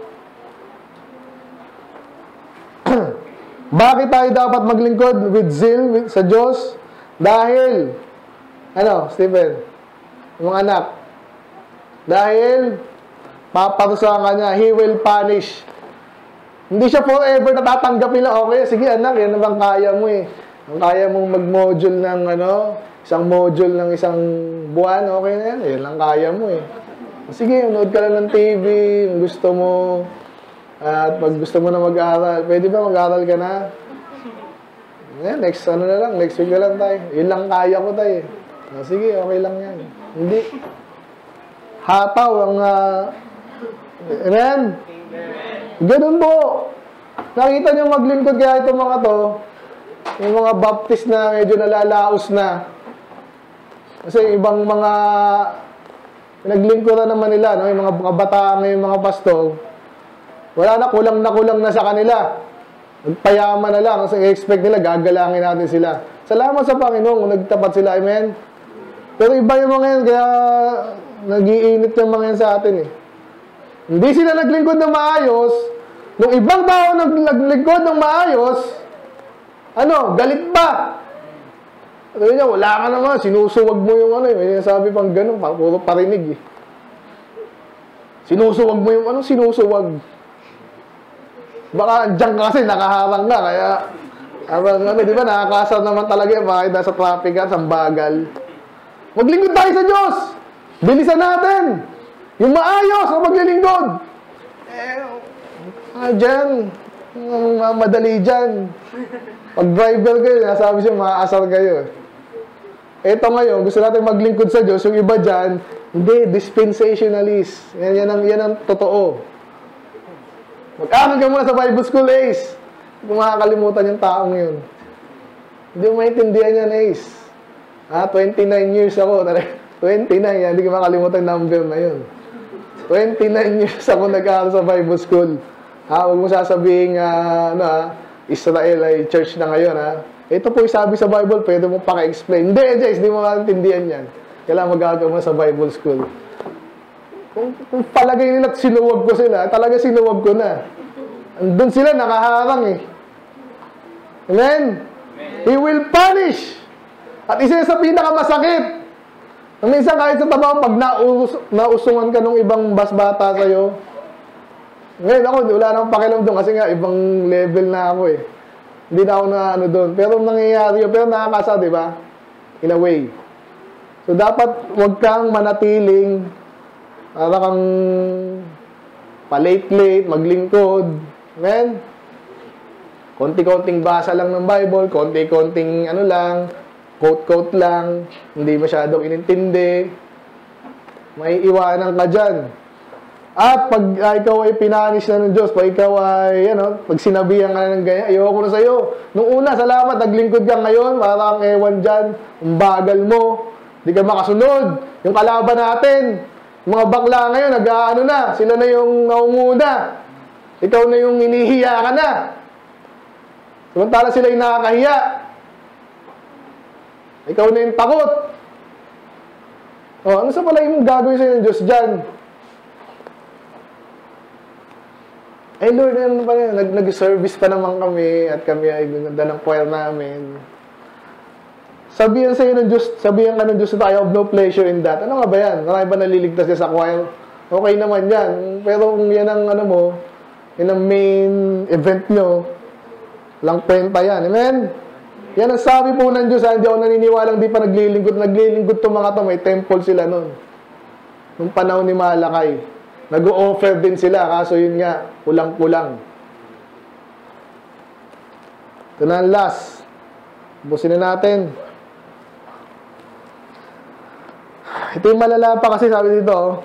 S2: bakit tayo dapat maglingkod with zeal with, sa Diyos? Dahil, ano, Stephen, yung anak, dahil, paparusahan ka niya, He will punish. Hindi siya forever natatanggapin lang, okay, sige anak, yan naman kaya mo eh. Ang kaya mong mag-module ng, ano, isang module ng isang buwan, okay na yan, yan lang kaya mo eh. Sige, unood ka lang ng T V, kung gusto mo, at pag gusto mo na mag-aaral, pwede ba mag-aaral ka na? Yeah, next, ano na lang, next week na lang tayo. Yun lang kaya ko tayo. Ah, sige, okay lang yan. Hindi. Hataw ang, uh, amen? Ganun po. Nakita niyo maglingkod kaya itong mga to, yung mga baptist na medyo nalalaos na. Kasi ibang mga naglingkuran naman nila, no? Yung mga kabataan, yung mga pastor, wala na, kulang na kulang na sa kanila. Nagpayaman na lang kasi expect nila, gagalangin natin sila. Salamat sa Panginoon kung nagtapat sila, amen? Pero iba yung mga yan, kaya nag-iinit yung mga yan sa atin eh. Hindi sila naglingkod ng maayos. Nung ibang tao naglingkod ng maayos, ano, galit pa. Sabi niya, wala ka naman, sinusuwag mo yung ano, may sabi pang gano'n, puro parinig eh. Sinusuwag mo yung ano, sinusuwag. Baka dyan kasi nakaharang ka, kaya, abang, ano, di ba, nakakasar naman talaga yung mga nasa traffic ka, sambagal. Maglingkod tayo sa Diyos! Bilisan natin! Yung maayos ang maglilingkod! Eh, ah, dyan, uh, madali dyan. Pag driver kayo, nasabi siya, maaasar kayo. Eto ngayon, gusto natin maglingkod sa Diyos, yung iba dyan, hindi, dispensationalist. Yan, yan, ang, yan ang totoo. Mag-aral ka muna sa Bible School, Ace. Kung makakalimutan yung taong yun. Hindi mo maintindihan yan, Ace. Ah, twenty-nine years ako. twenty-nine, yan. Hindi ko makalimutan yung number na yun. twenty-nine years ako nag-aaral sa Bible School. Ha, huwag mo sasabihin, uh, ano ha, Israel ay church na ngayon, ha. Ito po yung sabi sa Bible, pwede mo paka-explain. Hindi, Jace, hindi mo maintindihan yan. Kailangan mag-aaral mo sa Bible School. Kung, kung palagay nila sinuwag ko sila, talaga sinuwag ko na. Andun sila, nakaharang eh. Amen? He will punish. At isa sa pinakamasakit. Minsan kahit sa trabaho, pag naus nausungan ka ng ibang basbata sa'yo, ngayon ako, wala namang pakialam doon kasi nga, ibang level na ako eh. Hindi na ako na ano doon. Pero nangyayari yun, pero nakakasa, di ba? In a way. So, dapat huwag kang manatiling, para kang palate-late, maglingkod. Amen? Konti-konting basa lang ng Bible, konti-konting ano lang, quote-quote lang, hindi masyadong inintindi, may iwanan ka dyan. At pag uh, ikaw ay pinanish na ng Diyos, pag ikaw ay, ano, pag sinabihan ka na ng ganyan, ayoko na sa'yo. Nung una, salamat, naglingkod ka ngayon, parang ewan dyan, ang bagal mo, hindi ka makasunod. Yung kalaban natin, mga bakla ngayon, nag-ano na, sila na yung naunguna. Ikaw na yung inihiya ka na. Samantala sila yung nakakahiya. Ikaw na yung takot. O, ano sa pala yung gagawin sa'yo ng Diyos dyan? Eh Lord, ano pa yan? Nag Nag-service pa naman kami at kami ay ganda ng choir namin. Sabihan sa'yo ng Diyos, sabihan ka ng Diyos na I have no pleasure in that. Ano nga ba yan? Marami ba naliligtas niya sa choir? Okay naman yan. Pero kung yan ang ano mo, yan ang main event nyo, lang kwenta yan. Amen? Yan ang sabi po ng Diyos. Hindi ako naniniwalang di pa naglilingkod. Naglilingkod itong mga to. May temple sila nun. Nung panahon ni Malachi. Nag-o-offer din sila. Kaso yun nga, kulang-kulang. Ito na ang last. Busin na natin. Ito yung malala pa kasi sabi dito. Oh.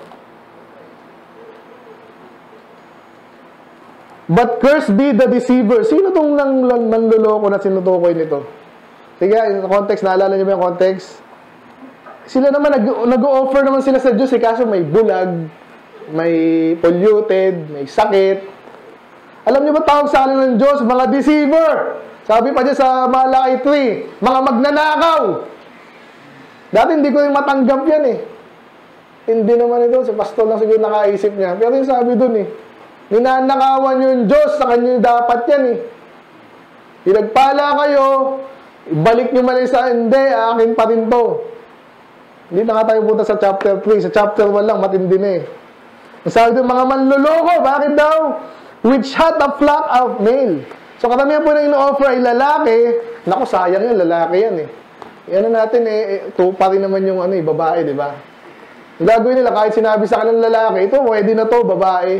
S2: But cursed be the deceiver. Sino itong manluloko na sinutukoy nito? Sige, yung context, naalala niyo ba yung context? Sila naman, nag-o-offer naman sila sa Diyos eh, kaso may bulag, may polluted, may sakit. Alam niyo ba tawag sa akin ng Diyos? Mga deceiver. Sabi pa dyan sa Malachi three, mga magnanakaw. Dati hindi ko rin matanggap yan eh. Hindi naman ito, si pastor lang siguro nakaisip niya. Pero yung sabi dun eh, ninanakawan yung Diyos, sa kanya dapat yan eh. Pinagpala kayo, ibalik nyo man sa hindi, akin pa rin to. Hindi na nga tayo punta sa chapter three. Sa chapter one lang, matindi na eh. Sabi doon, mga manluloko, bakit daw? Which had a flock of male. So karamihan po na ino-offer ay lalaki. Naku, sayang yan, lalaki yan eh. Yan na natin eh, tupa rin naman yung ano, eh, babae, di ba? Yung gagawin nila, kahit sinabi sa kanilang lalaki, ito, pwede na to, babae.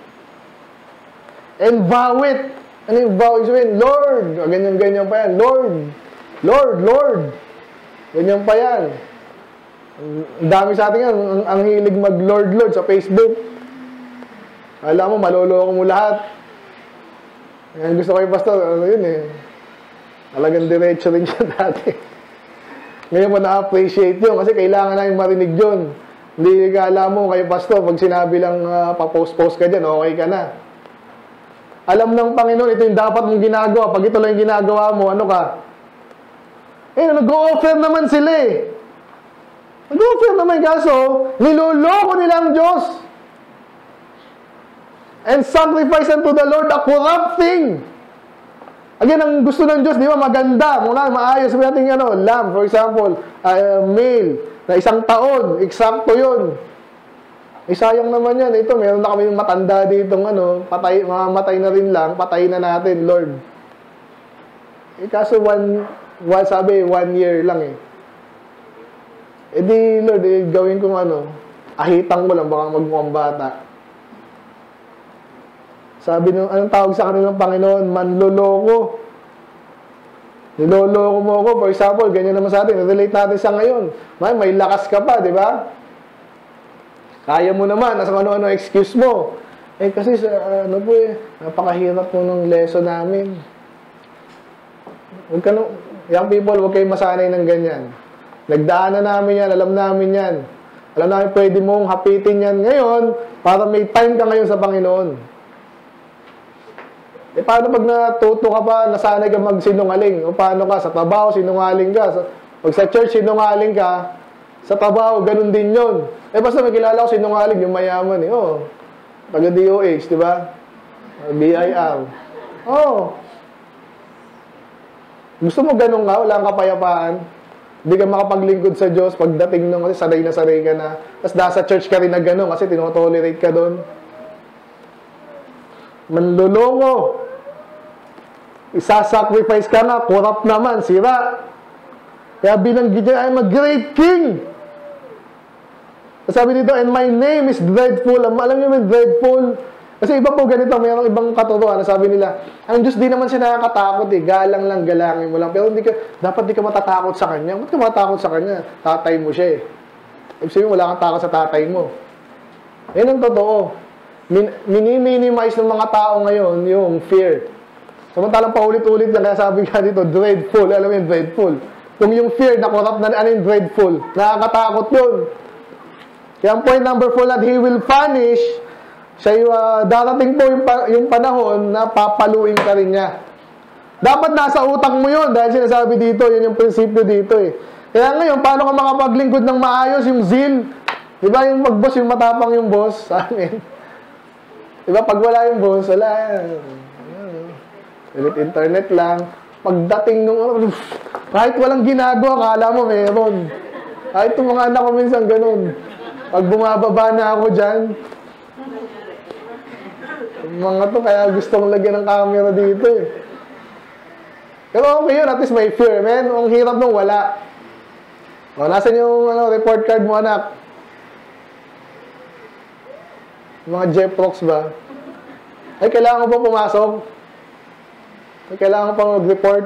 S2: And vow it. Ano yung vow? Sabihin, Lord. Ganyan-ganyan pa yan. Lord. Lord, Lord. Ganyan pa yan. Ang dami sa atin yan. Ang, ang hilig mag-Lord, Lord sa Facebook. Alam mo, maloloko mo lahat. Yan gusto ko yung pastor. Ano yun eh. Talagang diretso rin siya dati. Ngayon mo na-appreciate yun kasi kailangan namin marinig yun. Hindi ka alam mo kayo pastor, pag sinabi lang uh, pa-post-post ka dyan, okay ka na. Alam ng Panginoon, ito yung dapat mong ginagawa. Pag ito lang yung ginagawa mo, ano ka? Eh, nag-o-offer naman sila eh. Nag-o-offer naman kaso, niloloko nila ang Diyos. And sacrifice unto the Lord a corrupt thing. Again, ang gusto ng Diyos, di ba, maganda, muna, maayos. Sabi natin, ano, lamb, for example, uh, male, na isang taon, eksakto yun. Eh, sayang naman yan. Ito, meron na kami yung matanda dito, ano, patay, mamamatay na rin lang, patay na natin, Lord. Eh, kaso one, one, sabi, one year lang eh. Eh di, Lord, eh, gawin kong ano, ahitang ko lang, baka magmukhang bata. Sabi nung, anong tawag sa kanilang Panginoon? Manloloko. Niloloko mo ako. For example, ganyan naman sa atin. Relate natin sa ngayon. May, may lakas ka pa, di ba? Kaya mo naman. Nasa ano-ano excuse mo. Eh, kasi sa, ano po eh, napakahirap po ng lesson namin. Huwag ka no, young people, huwag kayong masanay ng ganyan. Nagdaanan namin yan. Alam namin yan. Alam namin pwede mong hapitin yan ngayon para may time ka ngayon sa Panginoon. Eh, paano pag natuto ka pa, nasanay ka magsinungaling? O paano ka? Sa trabaho, sinungaling ka. Pag sa church, sinungaling ka. Sa trabaho, ganun din yun. Eh, basta may kilala ko sinungaling, yung mayaman eh. Oh, taga D O H, di ba? B I R. Oh. Gusto mo ganun ka? Wala kang kapayapaan. Hindi ka makapaglingkod sa Diyos. Pagdating nung, kasi sanay na sanay ka na. Tapos nasa church ka rin na ganun kasi tinotolerate ka doon. Manloloko. Isa-sacrifice ka nga, corrupt naman, sira. Kaya binanggit niya, I'm a great king. Sabi dito, and my name is dreadful. Alam niyo may dreadful? Kasi iba po ganito, mayroong ibang katuruan na sabi nila, ang Diyos di naman siya nakakatakot eh, galang lang, galangin mo lang. Pero hindi ka, dapat di ka matatakot sa Kanya. Ba't ka matatakot sa Kanya? Tatay mo siya eh. Ibig sabihin, wala kang takot sa tatay mo. Yan ang totoo. Min Mini-minimize ng mga tao ngayon yung fear. Samantalang paulit-ulit na kaya sabi ka dito, dreadful. Alam mo yung dreadful. Kung yung fear na corrupt na ano yung dreadful, nakakatakot yun. Kaya ang point number four, that He will punish. Siya yung, uh, darating po yung, yung panahon na papaluin ka rin niya. Dapat nasa utak mo yun dahil sinasabi dito, yun yung prinsipyo dito eh. Kaya ngayon, paano ka makapaglingkod ng maayos yung zeal? Diba yung mag-boss, yung matapang yung boss sa amin? Diba pag wala yung boss, wala yan. Ulit internet lang. Pagdating nung, kahit walang ginagawa, akala mo meron. Kahit yung mga anak ko minsan ganun. Pag bumababa na ako dyan, mga to, kaya gusto kong lagyan ng camera dito eh. Pero okay yun, at least may fear, man. Ang hirap nung wala. O, nasan yung ano, report card mo, anak? Mga Jeprox ba? Ay, kailangan ko pa pumasok? Ay, kailangan ko pa mag-report?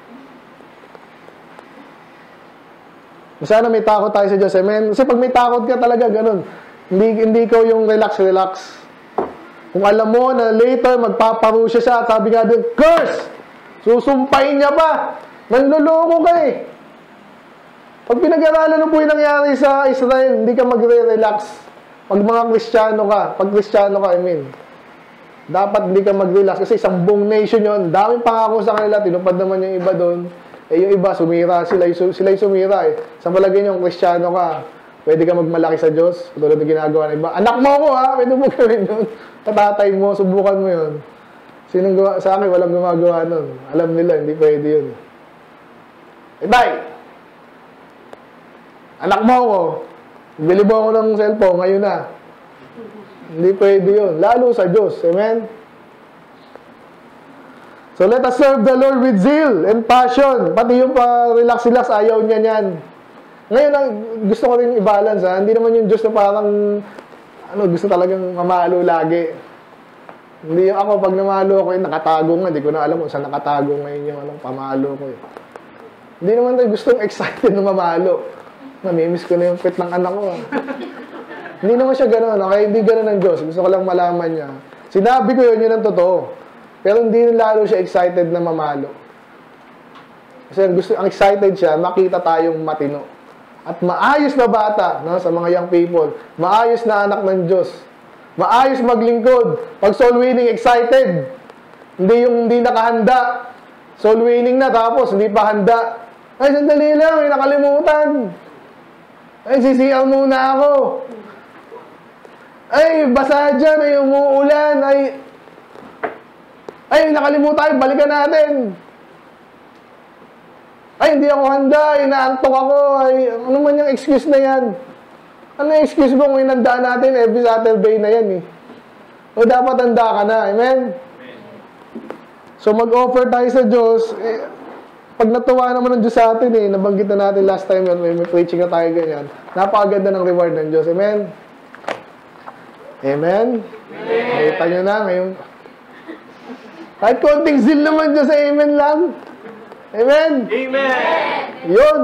S2: Sana may takot tayo sa Diyos, amen? Kasi pag may takot ka talaga, ganun. Hindi, hindi ikaw yung relax-relax. Kung alam mo na later magpaparusya siya at sabi nga din, curse! Susumpahin niya pa! Nanloloko ka eh! Pag pinag-aralan mo po yung nangyari sa Israel, hindi ka magre-relax. Pag mga Kristiyano ka, pag Kristiyano ka, I mean, dapat hindi ka mag-relax kasi isang buong nation yun. Daming pangako sa kanila, tinupad naman yung iba doon. Eh yung iba, sumira, sila yung, sila yung sumira eh. Sa palagay niyo, Kristiyano ka, pwede ka magmalaki sa Diyos, tulad ng ginagawa ng iba. Anak mo ako ha, pwede mo gawin yun. Katatay mo, subukan mo yun. Sinong gawa, sa akin, walang gumagawa nun. Alam nila, hindi pwede yun. Eh, tay! Anak mo ako, bili mo ako ng cellphone, ngayon na. Hindi pwede yun. Lalo sa Diyos. Amen? So, let us serve the Lord with zeal and passion. Pati yung pa-relax-relax, ayaw niya niyan. Ngayon, ang gusto ko rin i-balance, ha? Hindi naman yung Diyos na parang, ano, gusto talagang mamalo lagi. Hindi yung ako, pag namalo ako, eh, nakatago nga. Hindi ko na alam kung saan nakatago ngayon yung ano, pamalo ko. Eh. Hindi naman tayo gustong excited na mamalo. Namimiss ko na yung pet ng anak ko. Ha? Hindi naman siya gano'n, okay? Hindi gano'n ng Diyos. Gusto ko lang malaman niya. Sinabi ko yun, yun ang totoo. Pero hindi lalo siya excited na mamalo. Kasi gusto, ang excited siya, makita tayong matino. At maayos na bata, no, sa mga young people. Maayos na anak ng Diyos. Maayos maglingkod. Pag soul winning, excited. Hindi yung hindi nakahanda. Soul winning na, tapos hindi pa handa. Ay, sandali lang, may nakalimutan. Ay, sisiyaw muna ako. Ay, basa dyan, ay umuulan, ay... Ay, nakalimutan, balikan natin. Ay, hindi ako handa, inaantok ako, ay, ano man yung excuse na yan? Ano yung excuse mo kung inandaan natin every Saturday na yan eh? O dapat handa ka na, amen? So, mag-offer tayo sa Diyos, eh, pag natuwa naman ng Diyos sa atin eh, nabanggit na natin last time yun, may, may preaching na tayo ganyan, napakaganda ng reward ng Diyos, amen? Amen? Amen. Nakita nyo na ngayon. Kahit konting zeal naman dyan sa amen lang. Amen? Amen! Yun!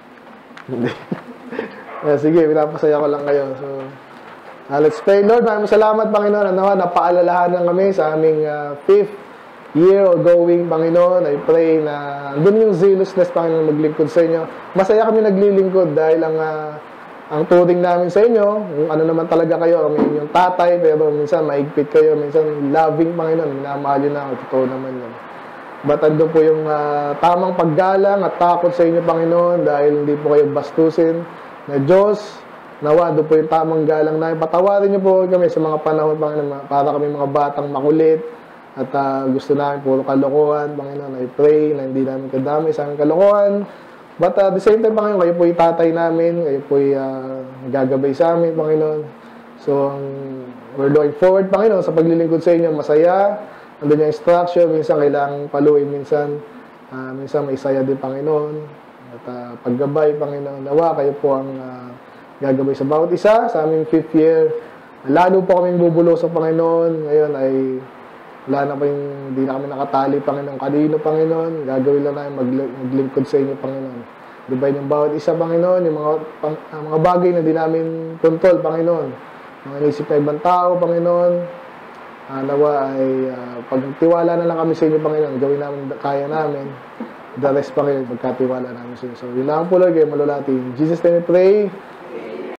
S2: Yeah, sige, pinapasaya ko lang kayo. So, uh, let's pray. Lord, maraming salamat, Panginoon. Ano, napaalalahanan kami sa aming uh, fifth year of going, Panginoon. I pray na doon yung zealousness, Panginoon, maglingkod sa inyo. Masaya kami naglilingkod dahil ang uh, ang turing namin sa inyo, kung ano naman talaga kayo, kami yung tatay, pero minsan maigpit kayo, minsan loving, Panginoon, minamahal yun na, totoo naman yun. But ando po yung uh, tamang paggalang at takot sa inyo, Panginoon, dahil hindi po kayo bastusin na Diyos, nawa, doon po yung tamang galang na, patawarin niyo po kami sa mga panahon, Panginoon, para kami mga batang makulit, at uh, gusto namin puro kalokohan, Panginoon, I pray na hindi namin kadami sa aming kalokohan. But uh, at the same time, Panginoon, kayo po yung tatay namin, kayo po yung uh, gagabay sa amin, Panginoon. So, um, we're looking forward, Panginoon, sa paglilingkod sa inyo, masaya. Andun yung instruction, minsan kailangang paluin, minsan, uh, minsan may saya din, Panginoon. At uh, paggabay, Panginoon, nawa, kayo po ang uh, gagabay sa bawat isa, sa aming fifth year Lalo po kaming bubulo sa Panginoon. Ngayon ay wala na pa yung, hindi na kami nakatali, Panginoon. Kanino, Panginoon? Gagawin lang namin mag, maglingkod sa inyo, Panginoon. Dibayin yung bawat isa, Panginoon, yung mga, pang, mga bagay na di namin kontrol, Panginoon. Mga inisip na ibang tao, Panginoon. Uh, nawa ay uh, pagtiwala na lang kami sa inyo, Panginoon. Gawin namin, kaya namin. The rest, Panginoon, pagkatiwala namin sa inyo. So, yun lang po, Lord, kayo malulati. In Jesus' name we pray.